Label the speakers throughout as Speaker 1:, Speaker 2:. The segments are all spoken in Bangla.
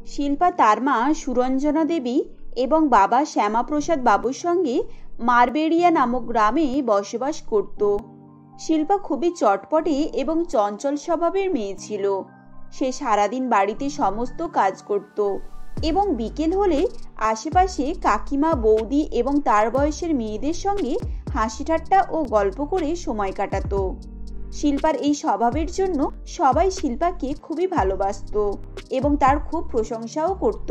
Speaker 1: শিল্পা তার মা সুরঞ্জনা দেবী এবং বাবা শ্যামাপ্রসাদ বাবুর সঙ্গে মারবেড়িয়া নামক গ্রামে বসবাস করত। শিল্পা খুবই চটপটে এবং চঞ্চল স্বভাবের মেয়ে ছিল। সে সারাদিন বাড়িতে সমস্ত কাজ করত এবং বিকেল হলে আশেপাশে কাকিমা, বৌদি এবং তার বয়সের মেয়েদের সঙ্গে হাসি ঠাট্টা ও গল্প করে সময় কাটাতো। শিল্পার এই স্বভাবের জন্য সবাই শিল্পাকে খুবই ভালোবাসতো এবং তার খুব প্রশংসাও করত।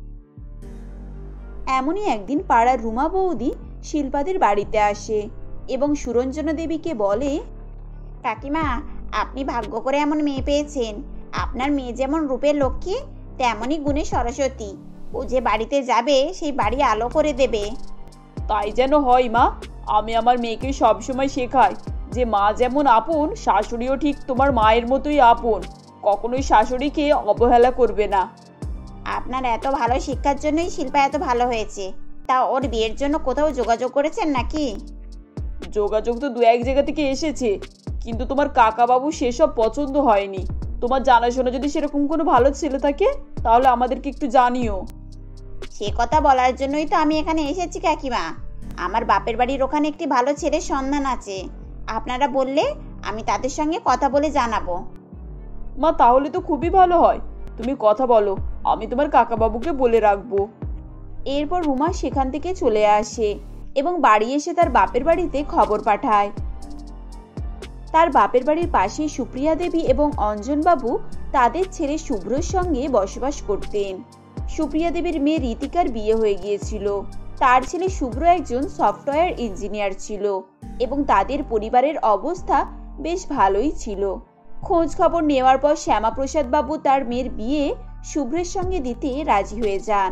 Speaker 1: এমনই একদিন পাড়ার রুমা বৌদি শিল্পাদের বাড়িতে আসে এবং সুরঞ্জনা দেবীকে বলে,
Speaker 2: কাকিমা, আপনি ভাগ্য করে এমন মেয়ে পেয়েছেন। আপনার মেয়ে যেমন রূপের লক্ষ্মী, তেমনই গুণে সরস্বতী। ও যে বাড়িতে যাবে সেই বাড়ি আলো করে দেবে।
Speaker 3: তাই যেন হয় মা। আমি আমার মেয়েকে সবসময় শেখাই যে মা যেমন আপন, শাশুড়িও ঠিক তোমার মায়ের মতোই আপন। কখনোই শাশুড়িকে অবহেলা করবে না।
Speaker 2: আপনার এত ভালো শিক্ষার জন্যই শিল্পা এত ভালো হয়েছে। তা ওর বিয়ের জন্য কোথাও যোগাযোগ করেছেন নাকি?
Speaker 3: যোগাযোগ তো দু এক জায়গা থেকে এসেছে, কিন্তু তোমার কাকাবাবু সেসব পছন্দ হয়নি। তোমার জানাশোনা যদি সেরকম কোনো ভালো ছেলে থাকে তাহলে আমাদেরকে একটু জানিও।
Speaker 2: সে কথা বলার জন্যই তো আমি এখানে এসেছি কাকিমা। আমার বাপের বাড়ির ওখানে একটি ভালো ছেলের সন্ধান আছে। আপনারা বললে আমি তাদের সঙ্গে কথা বলে জানাবো।
Speaker 3: মা, তাহলে তো খুবই ভালো হয়। তুমি কথা বলো, আমি তোমার কাকাবাবুকে বলে রাখবো।
Speaker 1: এরপর রুমা সেখান থেকে চলে আসে এবং বাড়ি এসে তার বাপের বাড়িতে খবর পাঠায়। তার বাপের বাড়ির পাশে সুপ্রিয়া দেবী এবং অঞ্জনবাবু তাদের ছেলে শুভ্রর সঙ্গে বসবাস করতেন। সুপ্রিয়া দেবীর মেয়ে রীতিকার বিয়ে হয়ে গিয়েছিল। তার ছেলে শুভ্র একজন সফটওয়্যার ইঞ্জিনিয়ার ছিল এবং তাদের পরিবারের অবস্থা বেশ ভালোই ছিল। খোঁজ খবর নেওয়ার পর শ্যামাপ্রসাদ বাবু তার মেয়ের বিয়ে শুভ্রের সঙ্গে দিতে রাজি হয়ে যান।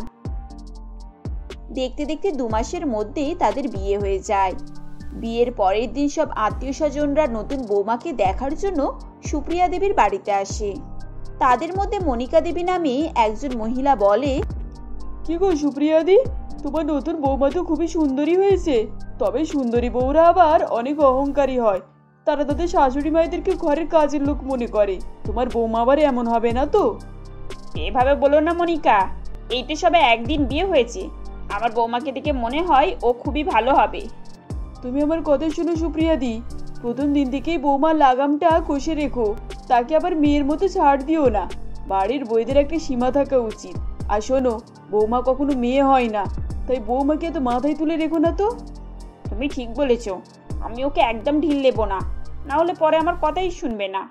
Speaker 1: দেখতে দেখতে 2 মাসের মধ্যেই তাদের বিয়ে হয়ে যায়। বিয়ের পরের দিন সব আত্মীয় স্বজনরা নতুন বৌমাকে দেখার জন্য সুপ্রিয়া দেবীর বাড়িতে আসে। তাদের মধ্যে মনিকা দেবী নামে একজন মহিলা বলে,
Speaker 3: কি গো সুপ্রিয়াদি, তোমার নতুন বৌমা তো খুবই সুন্দরী হয়েছে। তবে সুন্দরী বউরা আবার অনেক অহংকারী হয়। তারা তাদের শাশুড়ি মায়েদেরকে ঘরের কাজের লোক মনে করে। তোমার বৌমা আবার এমন হবে না তো?
Speaker 4: এভাবে বলো না মনিকা, এই তো সবে একদিন বিয়ে হয়েছে। আমার বৌমাকে দেখে মনে হয় ও খুবই ভালো হবে।
Speaker 3: তুমি আমার কথা শোনো সুপ্রিয়াদি, প্রথম দিন থেকেই বৌমার লাগামটা কষে রেখো। তাকে আবার মেয়ের মতো ছাড় দিও না। বাড়ির বউদের একটা সীমা থাকা উচিত। আর শোনো, বৌমা কখনো মেয়ে হয় না, তাই বৌমাকে এত মাথায় তুলে রেখো না তো।
Speaker 4: তুমি ঠিক বলেছ, আমি ওকে একদম ঢিল দেবো না, না হলে পরে আমার কথাই শুনবে না।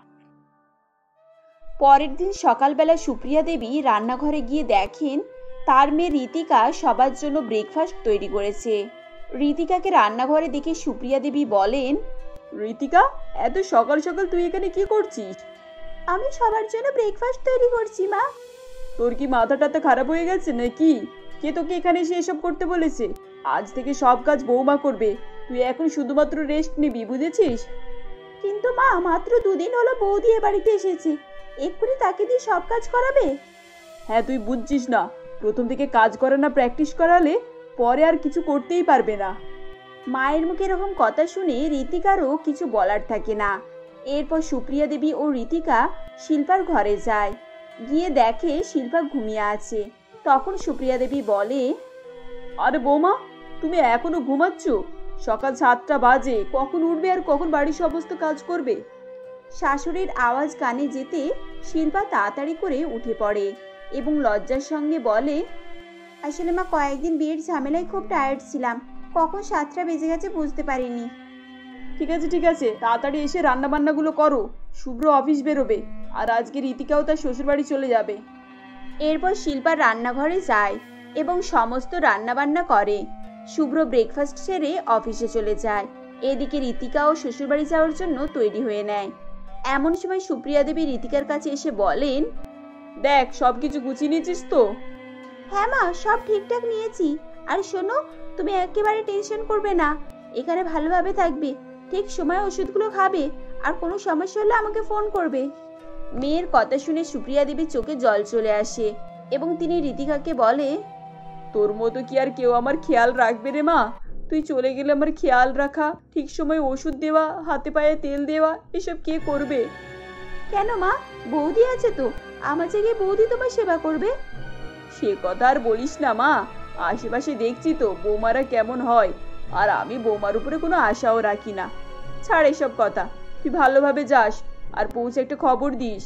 Speaker 1: পরের দিন সকালবেলা সুপ্রিয়া দেবী রান্নাঘরে গিয়ে দেখেন তার মেয়ে রীতিকা সবার জন্য ব্রেকফাস্ট তৈরি করেছে। রীতিকাকে রান্নাঘরে দেখে সুপ্রিয়া দেবী বলেন,
Speaker 3: রীতিকা, এত সকাল সকাল তুই এখানে কি করছিস?
Speaker 1: আমি সবার জন্য ব্রেকফাস্ট তৈরি করছি মা।
Speaker 3: তোর কি মাথাটাতে খারাপ হয়ে গেছে নাকি? কে তোকে এখানে এসে এসব করতে বলেছে? আজ থেকে সব কাজ বৌমা করবে। তুই এখন শুধুমাত্র রেস্ট নিবি, বুঝেছিস?
Speaker 1: কিন্তু মা, মাত্র 2 দিন হলো বৌদি এ বাড়িতে এসেছে, এক্ষুনি তাকে দিয়ে সব কাজ করাবে?
Speaker 3: হ্যাঁ, তুই বুঝছিস না। প্রথম থেকে কাজ করানো প্র্যাকটিস করালে পরে আর কিছু করতেই পারবে না।
Speaker 1: মায়ের মুখে এরকম কথা শুনে রীতিকারও কিছু বলার থাকে না। এরপর সুপ্রিয়া দেবী ও রীতিকা শিল্পার ঘরে যায়। গিয়ে দেখে শিল্পা ঘুমিয়ে আছে। তখন সুপ্রিয়া দেবী বলে,
Speaker 3: আরে বৌমা, তুমি এখনো ঘুমাচ্ছ? সকাল 7টা বাজে। কখন উঠবে আর কখন বাড়ির সমস্ত কাজ করবে?
Speaker 1: শাশুড়ির আওয়াজ কানে যেতে শিল্পা তাড়াতাড়ি করে উঠে পড়ে এবং লজ্জার সঙ্গে বলে, আসলে মা, কয়েকদিন বিয়ের ঝামেলায় খুব টায়ার্ড ছিলাম। কখন 7টা বেজে গেছে বুঝতে পারিনি।
Speaker 3: ঠিক আছে, তাড়াতাড়ি এসে রান্না বান্নাগুলো করো। শুভ্র অফিস বেরোবে, আর আজকে রীতিকাও তার শ্বশুরবাড়ি চলে যাবে।
Speaker 1: এরপর শিল্পা রান্নাঘরে যায় এবং সমস্ত রান্নাবান্না করে। শুভ্র ব্রেকফাস্ট সেরে অফিসে চলে যায়। এদিকে রীতিকাও শ্বশুরবাড়ি যাওয়ার জন্য তৈরি হয়ে নেয়। এমন সময় সুপ্রিয়া দেবী রীতিকার কাছে এসে বলেন,
Speaker 3: দেখ, সবকিছু গুছিয়ে নিয়েছিস তো?
Speaker 1: হ্যাঁ মা, সব ঠিকঠাক নিয়েছি। আর শোনো, তুমি একেবারে টেনশন করবে না। এখানে ভালোভাবে থাকবে, ঠিক সময় ওষুধগুলো খাবে, আর কোনো সমস্যা হলে আমাকে ফোন করবে। মেয়ের কথা শুনে সুপ্রিয়া দেবীর চোখে জল চলে আসে এবং তিনি রীতিকাকে বলে,
Speaker 3: তোর মতো কি আর কেউ আমার খেয়াল রাখবে রে মা? তুই চলে গেলে আমার খেয়াল রাখা, ঠিক সময় ওষুধ দেওয়া, হাতে পায়ে তেল দেওয়া, এসব কে করবে?
Speaker 1: কেন মা, বৌদি আছে তো। আমার জায়গায় বৌদি তোমার সেবা করবে।
Speaker 3: সে কথা আর বলিস না মা, আশেপাশে দেখছি তো বৌমারা কেমন হয়, আর আমি বৌমার উপরে কোনো আশাও রাখি না। ছাড় এসব কথা, তুই ভালোভাবে যাস আর পৌঁছে একটা খবর দিস।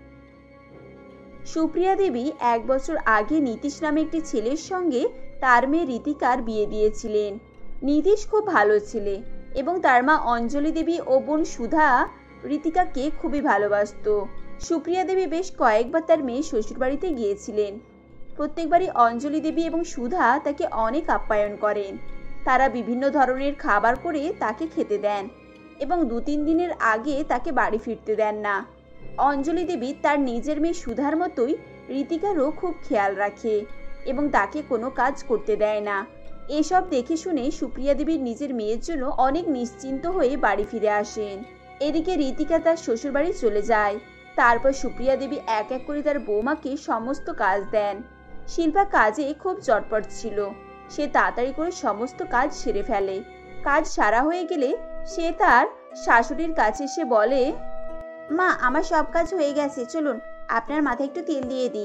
Speaker 1: সুপ্রিয়া দেবী 1 বছর আগে নীতিশ নামে একটি ছেলের সঙ্গে তার মেয়ে রীতিকার বিয়ে দিয়েছিলেন। নীতিশ খুব ভালো ছেলে এবং তার মা অঞ্জলি দেবী ও বোন সুধা রীতিকাকে খুবই ভালোবাসতো। সুপ্রিয়া দেবী বেশ কয়েকবার তার মেয়ে শ্বশুরবাড়িতে গিয়েছিলেন। প্রত্যেকবারই অঞ্জলি দেবী এবং সুধা তাকে অনেক আপ্যায়ন করেন। তারা বিভিন্ন ধরনের খাবার করে তাকে খেতে দেন এবং 2-3 দিনের আগে তাকে বাড়ি ফিরতে দেন না। অঞ্জলি দেবী তার নিজের মেয়ে সুধার মতোই রীতিকারও খুব খেয়াল রাখে এবং তাকে কোনো কাজ করতে দেয় না। এসব দেখে শুনে সুপ্রিয়া দেবীর নিজের মেয়ের জন্য অনেক নিশ্চিন্ত হয়ে বাড়ি ফিরে আসেন। এদিকে রীতিকা তার শ্বশুরবাড়ি চলে যায়। তারপর সুপ্রিয়া দেবী এক এক করে তার বৌমাকে সমস্ত কাজ দেন। শিল্পা কাজে খুব চটপট ছিল। সে তাড়াতাড়ি করে সমস্ত কাজ সেরে ফেলে। কাজ সারা হয়ে গেলে সে তার শাশুড়ির কাছে এসে বলে,
Speaker 2: মা, আমার সব কাজ হয়ে গেছে, চলুন আপনার মাথায় একটু তেল দিয়ে দিই।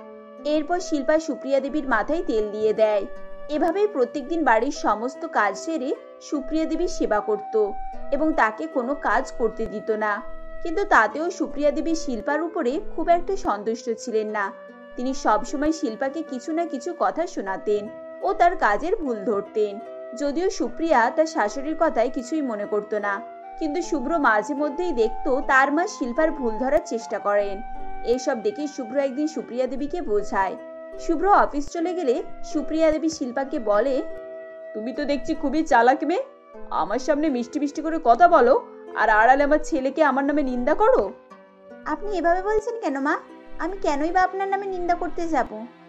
Speaker 1: এরপর শিল্পা সুপ্রিয়া দেবীর মাথায় তেল দিয়ে দেয়। এভাবেই প্রত্যেকদিন বাড়ির সমস্ত কাজ সেরে সুপ্রিয়া দেবী সেবা করত এবং তাকে কোনো কাজ করতে দিত না। কিন্তু তাতেও সুপ্রিয়া দেবী শিল্পার উপরে খুব একটা সন্তুষ্ট ছিলেন না। তিনি সবসময় শিল্পাকে কিছু না কিছু কথা শোনাতেন ও তার কাজের ভুল ধরতেন। যদিও সুপ্রিয়া তার শাশুড়ির কথায় কিছুই মনে করতো না, কিন্তু শুভ্র মাঝে মধ্যেই দেখতো তার মা শিল্পার ভুল ধরার চেষ্টা করেন। এসব দেখে শুভ্র একদিন সুপ্রিয়া দেবীকে বোঝায়। শুভ্র অফিস চলে গেলে সুপ্রিয়া দেবী শিল্পাকে বলে,
Speaker 3: তুমি তো দেখছি খুবই চালাক মেয়ে। আমার সামনে মিষ্টি মিষ্টি করে কথা বলো আর আড়ালে আমার ছেলেকে আমার নামে নিন্দা করো।
Speaker 2: আপনি এভাবে বলছেন কেন মা? আমি কেনই বা আপনার নামে নিন্দা করতে যাব?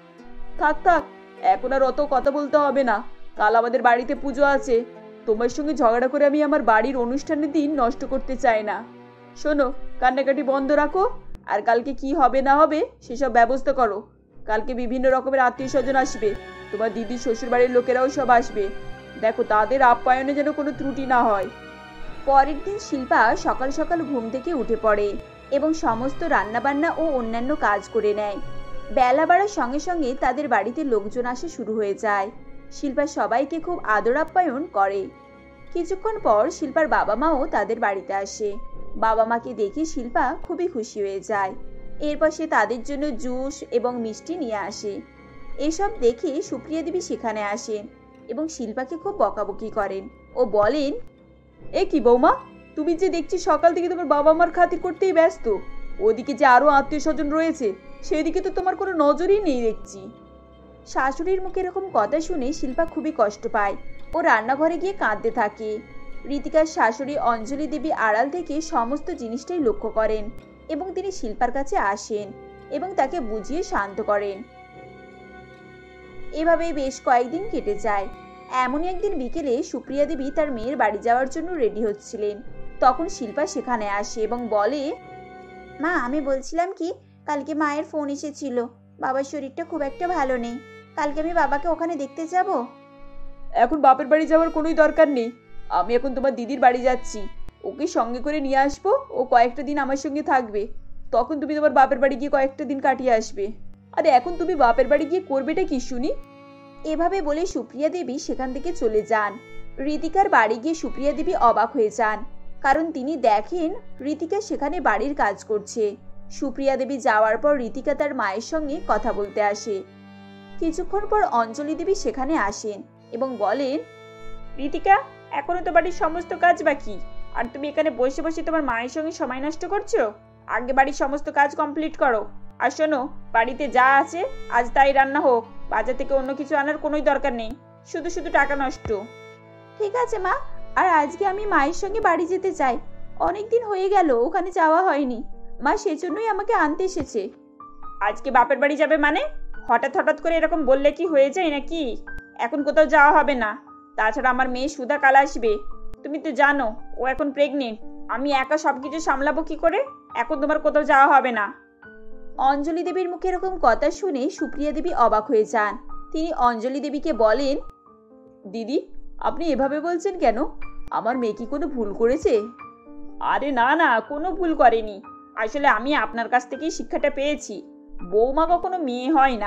Speaker 3: থাক থাক, এখন আর অত কথা বলতে হবে না। কাল আমাদের বাড়িতে পুজো আছে। তোমার সঙ্গে ঝগড়া করে আমি আমার বাড়ির অনুষ্ঠানের দিন নষ্ট করতে চাই না। শোনো, কান্নাকাটি বন্ধ রাখো আর কালকে কি হবে না হবে সেসব ব্যবস্থা করো। কালকে বিভিন্ন রকমের আত্মীয় স্বজন আসবে, তোমার দিদির শ্বশুরবাড়ির লোকেরাও সব আসবে। দেখো তাদের আপ্যায়নে যেন কোনো ত্রুটি না হয়।
Speaker 1: পরের দিন শিল্পা সকাল সকাল ঘুম থেকে উঠে পড়ে এবং সমস্ত রান্নাবান্না ও অন্যান্য কাজ করে নেয়। বেলা বাড়ার সঙ্গে সঙ্গে তাদের বাড়িতে লোকজন আসা শুরু হয়ে যায়। শিল্পা সবাইকে খুব আদর আপ্যায়ন করে। কিছুক্ষণ পর শিল্পার বাবা মাও তাদের বাড়িতে আসে। বাবা মাকে দেখে শিল্পা খুবই খুশি হয়ে যায়। এরপর সে তাদের জন্য জুস এবং মিষ্টি নিয়ে আসে। এসব দেখে সুপ্রিয়া দেবী সেখানে আসেন এবং শিল্পাকে খুব বকাবকি করেন ও বলেন,
Speaker 3: এ কি বৌমা, তুমি যে দেখছি সকাল থেকে তোমার বাবা মার খাতির করতেই ব্যস্ত, ওদিকে যে আরো আত্মীয় স্বজন রয়েছে সেদিকে তো তোমার কোনো নজরই নেই দেখছি।
Speaker 1: শাশুড়ির মুখে এরকম কথা শুনে শিল্পা খুবই কষ্ট পায় ও রান্নাঘরে গিয়ে কাঁদতে থাকে। রীতিকার শাশুড়ি অঞ্জলি দেবী আড়াল থেকে সমস্ত জিনিসটাই লক্ষ্য করেন এবং তিনি শিল্পার কাছে আসেন এবং তাকে বুঝিয়ে শান্ত করেন। এভাবেই বেশ কয়েকদিন কেটে যায়। এমনই একদিন বিকেলে সুপ্রিয়া দেবী তার মেয়ের বাড়ি যাওয়ার জন্য রেডি হচ্ছিলেন। তখন শিল্পা সেখানে আসে এবং বলে,
Speaker 2: মা, আমি বলছিলাম কি, কালকে মায়ের ফোন এসেছিল, বাবার শরীরটা খুব একটা ভালো নেই। কালকে আমি বাবাকে ওখানে দেখতে যাব।
Speaker 3: এখন বাপের বাড়ি যাওয়ার কোনোই দরকার নেই। আমি এখন তোমার দিদির বাড়ি যাচ্ছি, ওকে সঙ্গে করে নিয়ে আসবো। ও কয়েকটা দিন আমার সঙ্গে থাকবে, তখন তুমি তোমার বাপের বাড়ি গিয়ে কয়েকটা দিন কাটিয়ে আসবে। আরে এখন তুমি বাপের বাড়ি গিয়ে করবেটা কি শুনি?
Speaker 1: এভাবে বলে সুপ্রিয়া দেবী সেখান থেকে চলে যান। রীতিকার বাড়ি গিয়ে সুপ্রিয়া দেবী অবাক হয়ে যান, কারণ তিনি দেখেন রীতিকা সেখানে বাড়ির কাজ করছে। সুপ্রিয়া দেবী যাওয়ার পর রীতিকা তার মায়ের সঙ্গে কথা বলতে আসে। কিছুক্ষণ পর অঞ্জলি দেবী সেখানে আসেন এবং বলেন,
Speaker 4: রীতিকা, এখনো তো বাড়ির সমস্ত কাজ বাকি, আর তুমি এখানে বসে বসে তোমার মায়ের সঙ্গে সময় নষ্ট করছো। আগে বাড়ির সমস্ত কাজ কমপ্লিট করো। আর শোনো, বাড়িতে যা আছে আজ তাই রান্না হোক, বাজার থেকে অন্য কিছু আনার কোনোই দরকার নেই, শুধু শুধু টাকা নষ্ট।
Speaker 1: ঠিক আছে মা, আর আজকে আমি মায়ের সঙ্গে বাড়ি যেতে চাই। অনেকদিন হয়ে গেল ওখানে যাওয়া হয়নি। মা সেজন্যই আমাকে আনতে এসেছে।
Speaker 4: আজকে বাপের বাড়ি যাবে মানে? হঠাৎ হঠাৎ করে এরকম বললে কি হয়ে যায় নাকি? এখন কোথাও যাওয়া হবে না। তাছাড়া আমার মেয়ে সুধা কাল আসবে, তুমি তো জানো ও এখন প্রেগনেন্ট। আমি একা সবকিছু সামলাবো কি করে? এখন তোমার কোথাও যাওয়া হবে না।
Speaker 1: অঞ্জলি দেবীর মুখে এরকম কথা শুনে সুপ্রিয়া দেবী অবাক হয়ে যান। তিনি অঞ্জলি দেবীকে বলেন,
Speaker 3: দিদি, আপনি এভাবে বলছেন কেন? আমার মেয়ে কি কোনো ভুল করেছে?
Speaker 4: আরে না না, কোনো ভুল করেনি। আসলে আমি আপনার কাছ থেকেই শিক্ষাটা পেয়েছি, বৌমা কখনো মেয়ে হয় না।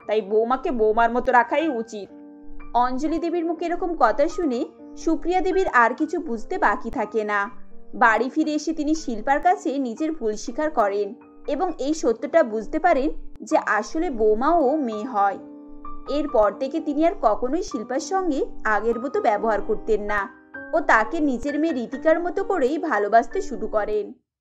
Speaker 4: তাই বৌমাকে বৌমার মতো রাখাই উচিত।
Speaker 1: অঞ্জলি দেবীর মুখে এরকম কথা শুনে সুপ্রিয়া দেবীর আর কিছু বুঝতে বাকি থাকে না। বাড়ি ফিরে এসে তিনি শিল্পার কাছে নিজের ভুল স্বীকার করেন এবং এই সত্যটা বুঝতে পারেন যে আসলে বৌমাও মেয়ে হয়। এরপর থেকে তিনি আর কখনোই শিল্পার সঙ্গে আগের মতো ব্যবহার করতেন না ও তাকে নিজের মেয়ে রীতিকার মতো করেই ভালোবাসতে শুরু করেন।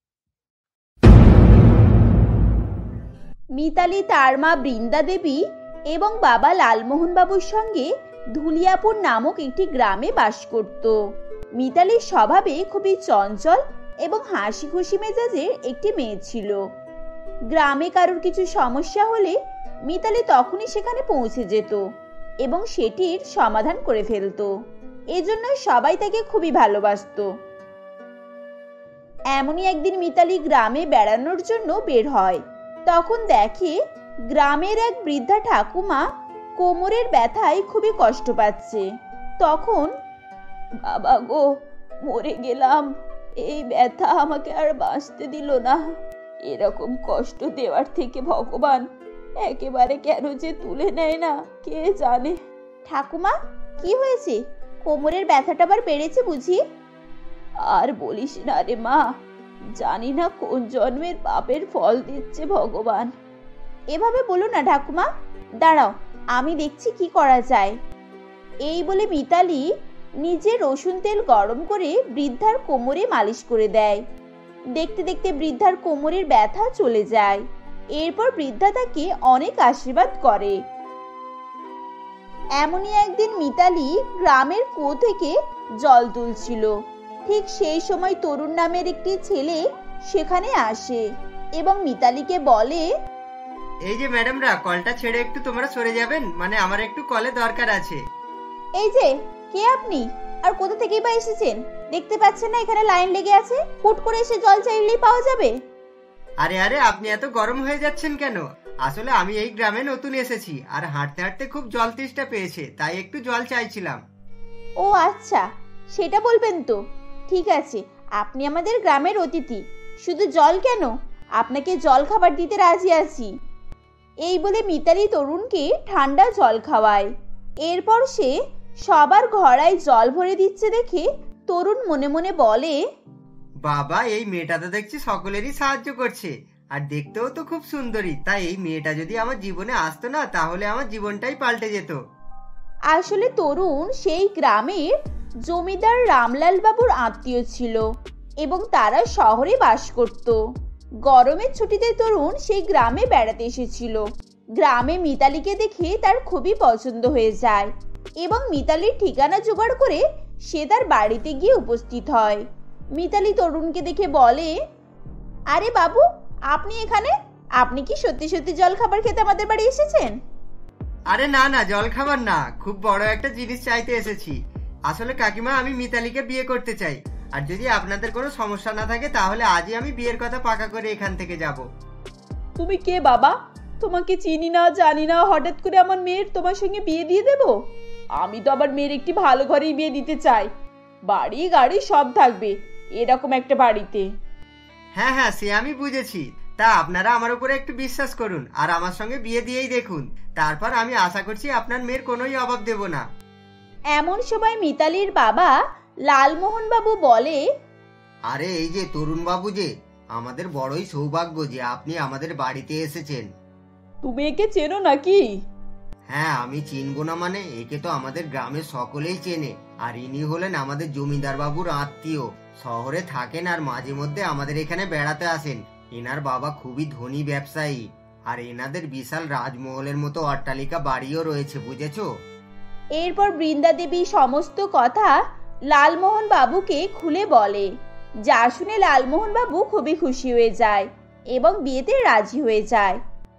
Speaker 1: মিতালি তার মা বৃন্দা দেবী এবং বাবা লালমোহন বাবুর সঙ্গে ধুলিয়াপুর নামক একটি গ্রামে বাস করত। মিতালির স্বভাবে খুবই চঞ্চল এবং হাসি খুশি মেজাজের একটি মেয়ে ছিল। গ্রামে কারোর কিছু সমস্যা হলে মিতালি তখনই সেখানে পৌঁছে যেত এবং সেটির সমাধান করে ফেলত। এজন্য সবাই তাকে খুবই ভালোবাসত। এমনই একদিন মিতালি গ্রামে বেড়ানোর জন্য বের হয়। তখন দেখে গ্রামের এক বৃদ্ধা ঠাকুমা কোমরের ব্যথায় খুবই কষ্ট পাচ্ছে। তখন, বাবা গো, মরে গেলাম, এই ব্যথা আমাকে আর বাঁচতে দিল না। এরকম কষ্ট দেওয়ার থেকে ভগবান একেবারে কেন যে তুলে নেয় না কে জানে। ঠাকুমা, কি হয়েছে? কোমরের ব্যথাটা আবার বেড়েছে বুঝি? আর বলিস না রে মা, জানি না কোন জন্মের পাপের ফল দিচ্ছে ভগবান। এভাবে বলো না ঠাকুমা, দাঁড়াও আমি দেখছি কি করা যায়। এই বলে মিতালি নিজে রসুন তেল গরম করে বৃদ্ধার কোমরে মালিশ করে দেয়। দেখতে দেখতে বৃদ্ধার কোমরের ব্যথা চলে যায়। এরপর বৃদ্ধা তাকে অনেক আশীর্বাদ করে। এমনই একদিন মিতালি গ্রামের কুয়ো থেকে জল তুলছিল। ঠিক সেই সময় তরুণ নামের একটি ছেলে সেখানে আসে এবং মিতালিকে বলে,
Speaker 5: এই যে ম্যাডামরা, কলটা ছেড়ে একটু তোমরা সরে যাবেন, মানে আমার একটু কলে দরকার আছে।
Speaker 1: এই যে, কে আপনি আর কোথা থেকেই বা এসেছেন? দেখতে পাচ্ছেন না এখানে লাইন লেগে আছে? হুট করে এসে জল চাইলেই পাওয়া যাবে?
Speaker 5: আরে আরে, আপনি এত গরম হয়ে যাচ্ছেন কেন? আসলে আমি এই গ্রামে নতুন এসেছি আর হাঁটতে হাঁটতে খুব জল তেষ্টা পেয়েছে, তাই একটু জল চাইছিলাম।
Speaker 1: ও আচ্ছা, সেটা বলবেন তো। ঠিক আছে, আপনি আমাদের গ্রামের অতিথি, শুধু জল কেন, আপনাকে জল খাবার দিতে রাজি আছি। এই বলে মিতালি তরুণকে ঠান্ডা জল খাওয়ায়। এরপর সে সবার ঘড়ায় জল ভরে দিচ্ছে দেখে তরুণ মনে মনে বলে,
Speaker 5: বাবা, এই মেয়েটা তো দেখছি সকলেরই সাহায্য করছে আর দেখতেও তো খুব সুন্দরী। তাই এই মেয়েটা যদি আমার জীবনে আসতো না, তাহলে আমার জীবনটাই পাল্টে যেত।
Speaker 1: আসলে তরুণ সেই গ্রামের জমিদার রামলাল বাবুর আত্মীয় ছিল এবং তারা শহরে বাস করত। গরমের ছুটিতে তরুণ সেই গ্রামে বেড়াতে এসেছিল। গ্রামে মিতালিকে দেখে তার খুবই পছন্দ হয়ে যায় এবং মিতালির ঠিকানা জোগাড় করে সে তার বাড়িতে গিয়ে উপস্থিত হয়। মিতালি তরুণকে দেখে বলে, আরে বাবু, আপনি এখানে? আপনি কি সত্যি সত্যি জল খাবার খেতে আমাদের বাড়ি এসেছেন?
Speaker 5: আরে না না, জল খাবার না, খুব বড় একটা জিনিস চাইতে এসেছি। আসলে কাকিমা, আমি মিতালিকে বিয়ে করতে চাই, আর যদি আপনাদের কোনো সমস্যা না থাকে তাহলে আজই আমি বিয়ের কথা পাকা করে এখান থেকে যাব।
Speaker 3: তুমি কে বাবা? তোমাকে চিনি না, জানি না, হঠাৎ করে আমার মেয়ের তোমার সঙ্গে বিয়ে দিয়ে দেব? আমি তো আবার মেয়ের একটি ভালো ঘরেই বিয়ে দিতে চাই, বাড়ি গাড়ি সব থাকবে এরকম একটা বাড়িতে।
Speaker 5: হ্যাঁ হ্যাঁ, সে আমি বুঝেছি। তা আপনারা আমার উপরে একটু বিশ্বাস করুন আর আমার সঙ্গে বিয়ে দিয়েই দেখুন, তারপর আমি আশা করছি আপনার মেয়ের কোনোই অভাব দেব না।
Speaker 1: এমন সময় মিতালির বাবা লালমোহন বাবু বলে,
Speaker 5: আরে এই যে তরুণ বাবু, যে আমাদের বড়ই সৌভাগ্য যে আপনি আমাদের বাড়িতে এসেছেন।
Speaker 3: তুমি একে চেনো নাকি?
Speaker 5: হ্যাঁ, আমি চিনবো না মানে? একে তো আমাদের গ্রামের সকলেই চেনে, আর ইনি হলেন আমাদের জমিদার বাবুর আত্মীয়। শহরে থাকেন আর মাঝে মধ্যে আমাদের এখানে বেড়াতে আসেন। এনার বাবা খুবই ধনী ব্যবসায়ী, আর এনাদের বিশাল রাজমহলের মতো অট্টালিকা বাড়িও রয়েছে, বুঝেছো?
Speaker 1: এরপর বৃন্দা দেবী সমস্ত কথা লালমোহন বাবুকে খুলে বলে, যা শুনে লালমোহন বাবু খুবই খুশি হয়ে যায় এবং বিয়েতে রাজি হয়ে যায়।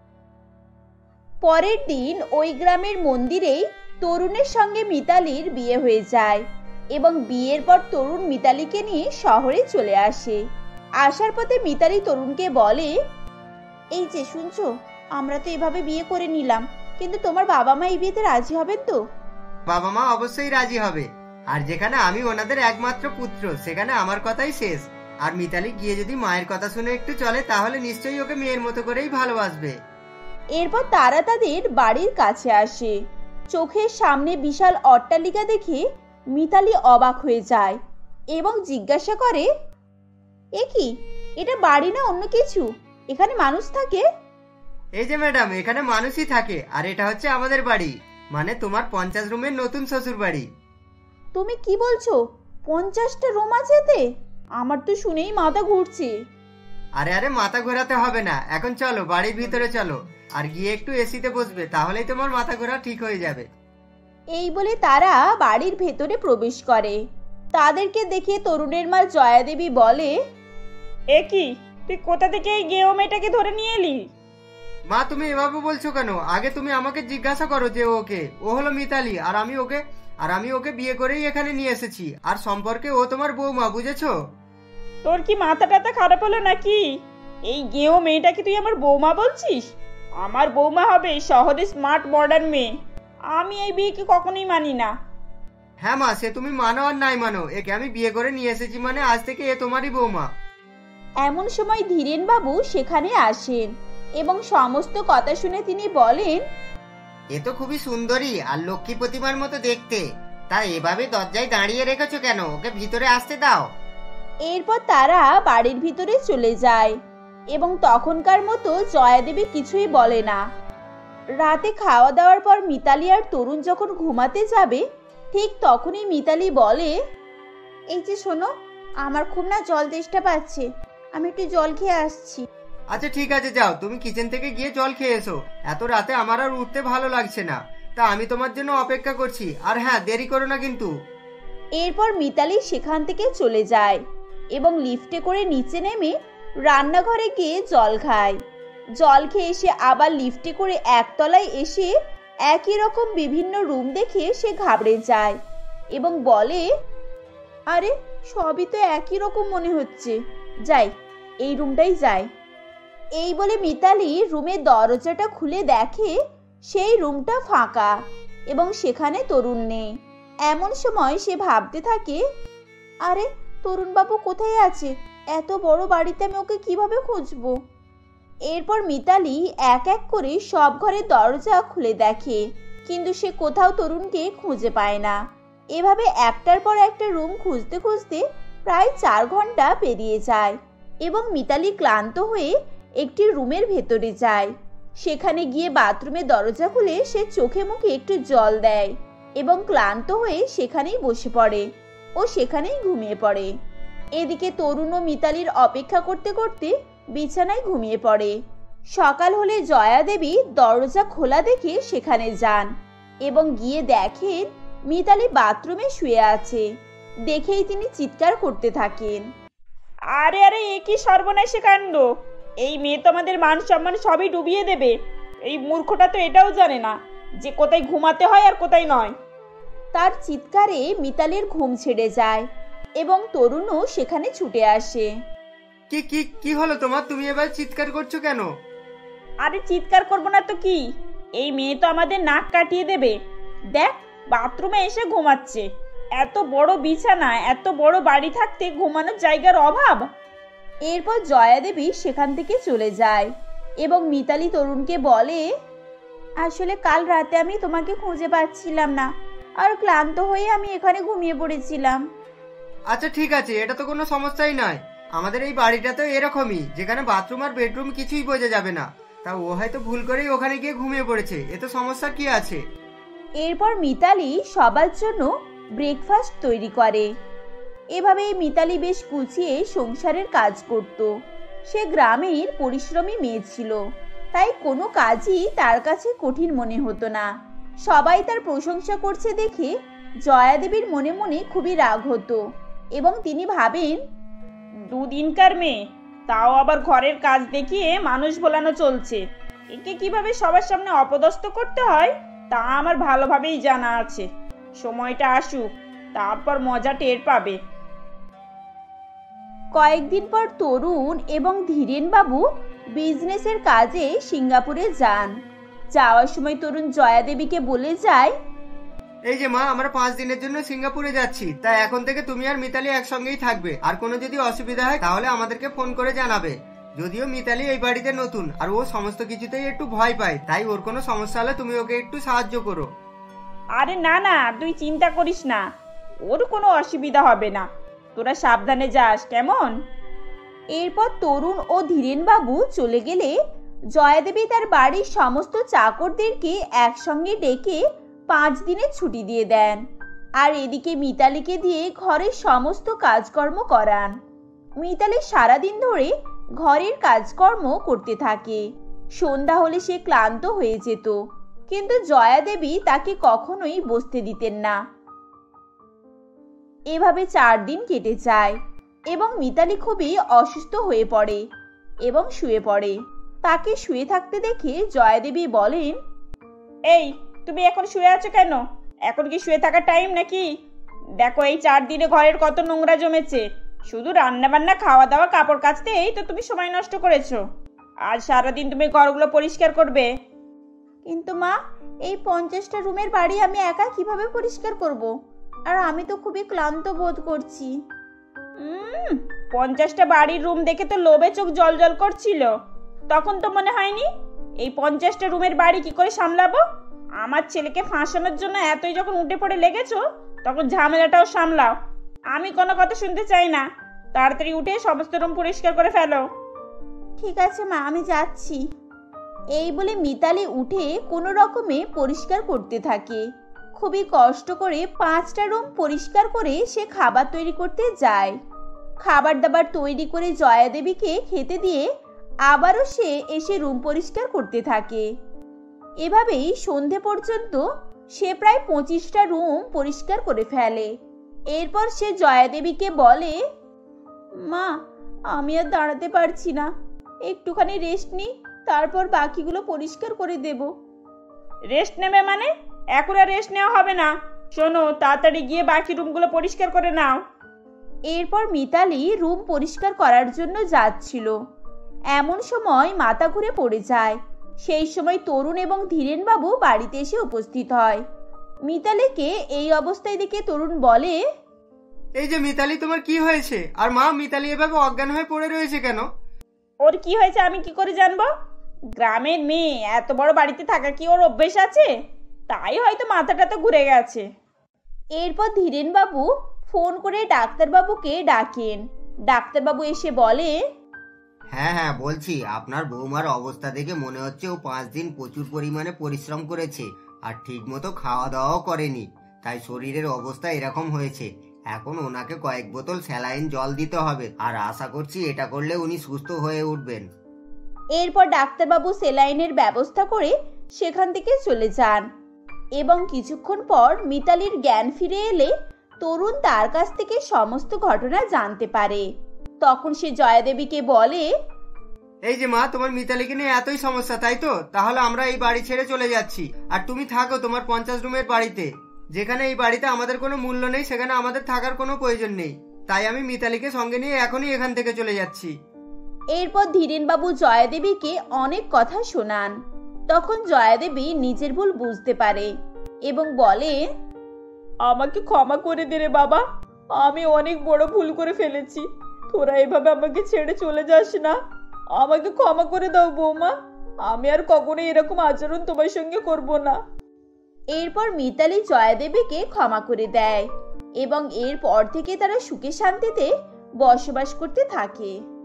Speaker 1: পরের দিন ওই গ্রামের মন্দিরেই তরুণের সঙ্গে মিতালির বিয়ে হয়ে যায় এবং বিয়ের পর তরুণ মিতালিকে নিয়ে শহরে চলে আসে। আসার পথে মিতালি তরুণকে বলে, এই যে শুনছো, আমরা তো এভাবে বিয়ে করে নিলাম, কিন্তু তোমার বাবা মা এই বিয়েতে রাজি হবেন তো?
Speaker 5: বাবা মা অবশ্যই রাজি হবে, আর যেখানে আমি ওনাদের একমাত্র পুত্র, সেখানে আমার কথাই শেষ। আর মিতালি গিয়ে যদি মায়ের কথা শুনে একটু চলে, তাহলে নিশ্চয়ই ওকে মেয়ের মতো করেই ভালোবাসবে।
Speaker 1: এরপর তারা তাদের বাড়ির কাছে আসে। চোখের সামনে বিশাল অট্টালিকা দেখে মিতালি অবাক হয়ে যায় এবং জিজ্ঞাসা করে, এ কি, এটা বাড়ি না অন্য কিছু? এখানে মানুষ থাকে?
Speaker 5: এই যে ম্যাডাম, এখানে মানুষই থাকে, আর এটা হচ্ছে আমাদের বাড়ি, মানে তোমার 50 রুমের নতুন শ্বশুর বাড়ি।
Speaker 1: তুমি কি বলছো? 50টা রুম আছে এতে? আমার তো শুনেই মাথা ঘুরছে।
Speaker 5: আরে আরে, মাথা ঘোরাতে হবে না, এখন চলো বাড়ির ভিতরে চলো, আর গিয়ে একটু এসিতে বসবে, তাহলেই তোমার মাথা ঘোরা ঠিক হয়ে যাবে।
Speaker 1: এই বলে তারা বাড়ির ভেতরে প্রবেশ করে। তাদেরকে দেখে তরুণের মা জয়া দেবী বলে,
Speaker 4: এ কি, তুই কোথা থেকে এই গেও মেয়েটাকে ধরে নিয়ে এলি?
Speaker 5: মা, তুমি এভাবে বলছো কেন? আগে তুমি আমাকে জিজ্ঞাসা করো যে ও হলো মিতালি, আর আমি ওকে বিয়ে করেই এখানে নিয়ে এসেছি, আর সম্পর্কে ও তোমার বৌমা, বুঝেছো?
Speaker 4: তোর কি মাথা টাথা খারাপ হলো নাকি? এই গেও মেয়েটাকে তুই আমার বৌমা বলছিস? আমার বৌমা হবে শহরে স্মার্ট মডার্ন মেয়ে। আমি এই বিয়েকে কখনোই মানি না।
Speaker 5: হ্যাঁ মা, সে তুমি মানো আর নাই মানো, একে আমি বিয়ে করে নিয়ে এসেছি, মানে আজ থেকে এ তোমারই বৌমা।
Speaker 1: এমন সময় ধীরেন বাবু সেখানে আসেন এবং সমস্ত কথা শুনে তিনি বলেন,
Speaker 5: এ তো খুবই সুন্দরী আর লক্ষ্মী প্রতিমার মতো দেখতে, তা এভাবে দরজায় দাঁড়িয়ে রেখেছো কেন? ওকে ভিতরে আসতে দাও।
Speaker 1: এরপর তারা বাড়ির ভিতরে চলে যায় এবং তখনকার মতো জয়া দেবী কিছুই বলে না। রাতে খাওয়া দাওয়ার পর মিতালি আর তরুণ যখন ঘুমাতে যাবে, ঠিক তখনই মিতালি বলে, এই যে শোনো, আমার খুব না জল তেষ্টা পাচ্ছে, আমি একটু জল খেয়ে আসছি।
Speaker 5: আচ্ছা ঠিক আছে, যাও, তুমি কিচেন থেকে গিয়ে জল খেয়ে এসো, এত রাতে আমার আর উঠতে ভালো লাগছে না, তা আমি তোমার জন্য অপেক্ষা করছি, আর হ্যাঁ, দেরি করো না কিন্তু।
Speaker 1: এরপর মিতালি সেখান থেকে চলে যায় এবং লিফটে করে নিচে নেমে রান্নাঘরে গিয়ে জল খায়। জল খেয়ে এসে আবার লিফটে করে একতলায় এসে একই রকম বিভিন্ন রুম দেখে সে ঘাবড়ে যায় এবং বলে, আরে সবই তো একই রকম মনে হচ্ছে, যাই এই রুমটাই যাই। এই বলে মিতালি রুমের দরজাটা খুলে দেখে সেই রুমটা ফাঁকা এবং সেখানে তরুণ নেই। এমন সময় সে ভাবতে থাকে, আরে তরুণবাবু কোথায় আছে? এত বড় বাড়িতে আমি ওকে কিভাবে খুঁজবো? এরপর মিতালি এক এক করে সব ঘরের দরজা খুলে দেখে, কিন্তু সে কোথাও তরুণকে খুঁজে পায় না। এভাবে একটার পর একটা রুম খুঁজতে খুঁজতে প্রায় 4 ঘন্টা পেরিয়ে যায় এবং মিতালি ক্লান্ত হয়ে একটি রুমের ভেতরে যায়। সেখানে গিয়ে বাথরুমের দরজা খুলে সে চোখে মুখে একটু জল দেয় এবং ক্লান্ত হয়ে সেখানেই বসে পড়ে ও সেখানেই ঘুমিয়ে পড়ে। এদিকে তরুণ ও মিতালির অপেক্ষা করতে করতে বিছানায় ঘুমিয়ে পড়ে। সকাল হলে জয়া দেবী দরজা খোলা দেখে সেখানে যান এবং গিয়ে দেখেন মিতালি বাথরুমে শুয়ে আছে। দেখেই তিনি চিৎকার করতে থাকেন,
Speaker 4: আরে আরে, এ কি সর্বনাশী কাণ্ড! এই মেয়ে তো আমাদের মান সম্মান সবই ডুবিয়ে দেবে। এই মূর্খটা তো এটাও জানে না যে কোথায় ঘুমাতে হয় আর কোথায় নয়।
Speaker 1: তার চিৎকারে মিতালির ঘুম ছেড়ে যায় এবং তরুণও সেখানে ছুটে আসে।
Speaker 5: কি কি কি হলো তোমার? তুমি এবার চিৎকার করছো কেন?
Speaker 4: আরে চিৎকার করবো না তো কি, এই মেয়ে তো আমাদের নাক কাটিয়ে দেবে। দেখ, বাথরুমে এসে ঘুমাচ্ছে। এত বড় বিছানা, এত বড় বাড়ি থাকতে ঘুমানোর জায়গার অভাব।
Speaker 1: এরপর জয়া দেবী সেখান থেকে চলে যায় এবং মিতালি তরুণকে বলে, আসলে কাল রাতে আমি তোমাকে খুঁজে পাচ্ছিলাম না আর ক্লান্ত হয়ে আমি এখানে ঘুমিয়ে পড়েছিলাম।
Speaker 5: আচ্ছা ঠিক আছে, এটা তো কোনো সমস্যাই নয়, আমাদের এই বাড়িটা তো এরকমই, যেখানে বাথরুম আর বেডরুম কিছুই বোঝা যাবে না, তা ও হয়তো ভুল করেই ওখানে গিয়ে ঘুমিয়ে পড়েছে, এতে সমস্যা কি আছে?
Speaker 1: এরপর মিতালি সবার জন্য ব্রেকফাস্ট তৈরি করে। এভাবেই মিতালি বেশ গুছিয়ে সংসারের কাজ করত। সে গ্রামের পরিশ্রমী মেয়ে ছিল, তাই কোনো কাজই তার কাছে কঠিন মনে হতো না। সবাই তার প্রশংসা করছে দেখে জয়া দেবীর মনে মনে খুবই রাগ হতো এবং তিনি ভাবেন,
Speaker 4: দুদিনকার মেয়ে, তাও আবার ঘরের কাজ দেখিয়ে মানুষ ভোলানো চলছে। একে কিভাবে সবার সামনে অপদস্থ করতে হয় তা আমার ভালোভাবেই জানা আছে। সময়টা আসুক, তারপর মজা টের পাবে।
Speaker 1: কয়েকদিন পর তরুণ এবং ধীরেন বাবু বিজনেসের কাজে সিঙ্গাপুরে যান। যাওয়ার সময় তরুণ জয়া দেবীকে বলে যায়,
Speaker 5: এই যে মা, আমরা 5 দিনের জন্য সিঙ্গাপুরে যাচ্ছি, তাই এখন থেকে তুমি আর মিতালি একসঙ্গেই থাকবে, আর কোনো যদি অসুবিধা হয় তাহলে আমাদেরকে ফোন করে জানাবে। যদিও মিতালি এই বাড়িতে নতুন আর ও সমস্ত কিছুতেই একটু ভয় পায়, তাই ওর কোনো সমস্যা হলে তুমি ওকে একটু সাহায্য করো।
Speaker 4: আরে না না, তুই চিন্তা করিস না, ওর কোনো অসুবিধা হবে না, তোরা সাবধানে যাস কেমন।
Speaker 1: এরপর তরুণ ও ধীরেনবাবু চলে গেলে জয়াদেবী তার বাড়ির সমস্ত চাকরদেরকে একসঙ্গে ডেকে 5 দিনের ছুটি দিয়ে দেন আর এদিকে মিতালিকে দিয়ে ঘরের সমস্ত কাজকর্ম করান। মিতালি সারাদিন ধরে ঘরের কাজকর্ম করতে থাকে। সন্ধ্যা হলে সে ক্লান্ত হয়ে যেত, কিন্তু জয়াদেবী তাকে কখনোই বসতে দিতেন না। এভাবে 4 দিন কেটে যায় এবং মিতালি খুবই অসুস্থ হয়ে পড়ে এবং শুয়ে পড়ে। তাকে শুয়ে থাকতে দেখে জয়াদেবী বলেন,
Speaker 4: এই তুমি এখন শুয়ে আছো কেন? এখন কি শুয়ে থাকার টাইম নাকি? দেখো এই 4 দিনে ঘরের কত নোংরা জমেছে, শুধু রান্না বান্না খাওয়া দাওয়া কাপড় কাচতেই তো তুমি সময় নষ্ট করেছো। আজ সারাদিন তুমি ঘরগুলো পরিষ্কার করবে।
Speaker 1: কিন্তু মা, এই 50টা রুমের বাড়ি আমি একা কিভাবে পরিষ্কার করব? আর আমি তো খুবই ক্লান্ত বোধ করছি।
Speaker 4: 50টা বাড়ির রুম দেখে তো লোভে চোখ জল জল করছিল। তখন তো মনে হয়নি এই 50টা রুমের বাড়ি কি করে সামলাবো। আমার ছেলেকে ফাঁসানোর জন্য এতই যখন উঠে পড়ে লেগেছো, তখন ঝামেলাটাও সামলাও। আমি কোনো কথা শুনতে চাই না, তাড়াতাড়ি উঠে সমস্ত রুম পরিষ্কার করে ফেলো।
Speaker 1: ঠিক আছে মা, আমি যাচ্ছি। এই বলে মিতালি উঠে কোনো রকমে পরিষ্কার করতে থাকে। খুবই কষ্ট করে 5টা রুম পরিষ্কার করে সে খাবার তৈরি করতে যায়। খাবার দাবার তৈরি করে জয়াদেবীকে খেতে দিয়ে আবারও সে এসে রুম পরিষ্কার করতে থাকে। এভাবেই সন্ধে পর্যন্ত সে প্রায় 25টা রুম পরিষ্কার করে ফেলে। এরপর সে জয়াদেবীকে বলে, মা, আমি আর দাঁড়াতে পারছি না, একটুখানি রেস্ট নিই, তারপর বাকিগুলো পরিষ্কার করে দেব।
Speaker 4: রেস্ট নেবে মানে? এখন আর রেস্ট নেওয়া হবে না। শোনো, তাড়াতাড়ি গিয়ে বাকি রুমগুলো পরিষ্কার করে নাও।
Speaker 1: এরপর মিতালি রুম পরিষ্কার করার জন্য যাচ্ছিল। এমন সময় মাথা ঘুরে পড়ে যায়। সেই সময় তরুণ এবং ধীরেনবাবু বাড়িতে এসে উপস্থিত হয়। মিতালিকে এই অবস্থায় দেখে তরুণ বলে,
Speaker 5: এই যে মিতালি, তোমার কি হয়েছে? আর মা, মিতালি এভাবে অজ্ঞান হয়ে পড়ে রয়েছে কেন?
Speaker 4: ওর কি হয়েছে আমি কি করে জানবো? গ্রামের মেয়ে, এত বড় বাড়িতে থাকা কি ওর অভ্যেস আছে? তাই হয়তো মাথাটা তো ঘুরে গেছে।
Speaker 1: এরপর ধীরেনবাবু ফোন করে ডাক্তারবাবুকে ডাকেন। ডাক্তারবাবু এসে বলে,
Speaker 5: হ্যাঁ হ্যাঁ বলছি, আপনার বৌমার অবস্থা দেখে মনে হচ্ছে ও 5 দিন প্রচুর পরিমাণে পরিশ্রম করেছে আর ঠিক মতো খাওয়া দাওয়াও করেনি, তাই শরীরের অবস্থা এরকম হয়েছে। এখন ওনাকে কয়েক বোতল স্যালাইন জল দিতে হবে, আর আশা করছি এটা করলে উনি সুস্থ হয়ে উঠবেন।
Speaker 1: এরপর ডাক্তারবাবু সেলাইনের ব্যবস্থা করে সেখান থেকে চলে যান এবং কিছুক্ষণ পর মিতালির জ্ঞান ফিরে এলে তরুণ তার কাছ থেকে সমস্ত ঘটনা জানতে পারে। তখন সে জয়াদেবীকে বলে,
Speaker 5: এই যে মা, তোমার মিতালিকে নিয়ে এতই সমস্যা তাই তো? তাহলে আমরা এই বাড়ি ছেড়ে চলে যাচ্ছি, আর তুমি থাকো তোমার 50 রুমের বাড়িতে। যেখানে এই বাড়িতে আমাদের কোনো মূল্য নেই, সেখানে আমাদের থাকার কোনো প্রয়োজন নেই। তাই আমি মিতালিকে সঙ্গে নিয়ে এখনই এখান থেকে চলে যাচ্ছি।
Speaker 1: এরপর ধীরেনবাবু জয়াদেবীকে অনেক কথা শোনান। তখন জয়াদেবী নিজের ভুল বুঝতে পারে এবং বলে,
Speaker 3: আমাকে ক্ষমা করে দে রে বাবা, আমি অনেক বড় ভুল করে ফেলেছি। তোরা এভাবে আমাকে ছেড়ে চলে যাস না, আমাকে ক্ষমা করে দাও বৌমা। আমি আর কখনো এরকম আচরণ তোমার সঙ্গে করব না।
Speaker 1: এরপর মিতালি জয়াদেবীকে ক্ষমা করে দেয় এবং এরপর থেকে তারা সুখে শান্তিতে বসবাস করতে থাকে।